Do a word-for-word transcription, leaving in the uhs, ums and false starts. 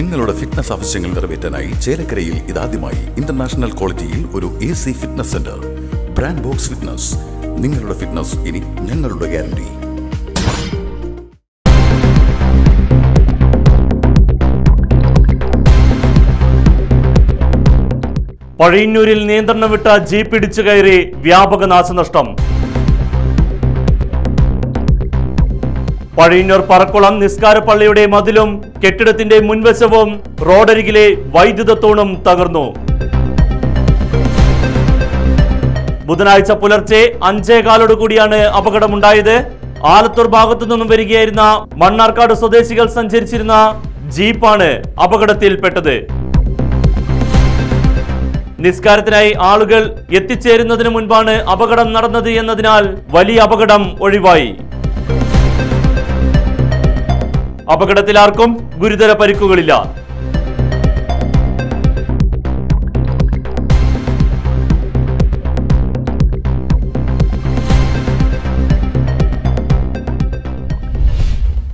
നിങ്ങളുടെ ഫിറ്റ്നസ് ആവശ്യങ്ങൾ നിറവേറ്റാനായി ചേലക്കരയിൽ ഇതാദ്യമായി ഇന്റർനാഷണൽ ക്വാളിറ്റിയിൽ ഒരു A C fitness centre. Brand box fitness. നിങ്ങളുടെ ഫിറ്റ്നസ് ഇനി ഞങ്ങളുടെ ഗ്യാരണ്ടി. പഴയന്നൂരിൽ നിയന്ത്രണം വിട്ട ജീപ്പ് ഇടിച്ചു കയറി വ്യാപക നാശനഷ്ടം. പഴയന്നൂർ പറക്കുളം നിസ്കാരപ്പള്ളിയുടെ മതിലും കെട്ടിടത്തിന്റെ മുൻവശവും റോഡരികിലെ വൈദ്യുത തൂണും തകർന്നു. ബുധനാഴ്ച പുലർച്ചെ അഞ്ചേകാലോട് കൂടിയാണ് അപകടമുണ്ടായത്. ആലത്തൂർ ഭാഗത്തു നിന്നും വരികയായിരുന്ന മണ്ണാർക്കാട് സ്വദേശികൾ സഞ്ചരിച്ചിരുന്ന ജീപ്പാണ് അപകടത്തിൽപ്പെട്ടത്. നിസ്കാരത്തിനായി ആളുകൾ എത്തിച്ചേരുന്നതിന് മുൻപാണ് അപകടം നടന്നത് എന്നതിനാൽ വലിയ അപകടം ഒഴിവായി. അപകടത്തിൽ ആർക്കും ഗുരുതര പരിക്കുകളില്ല.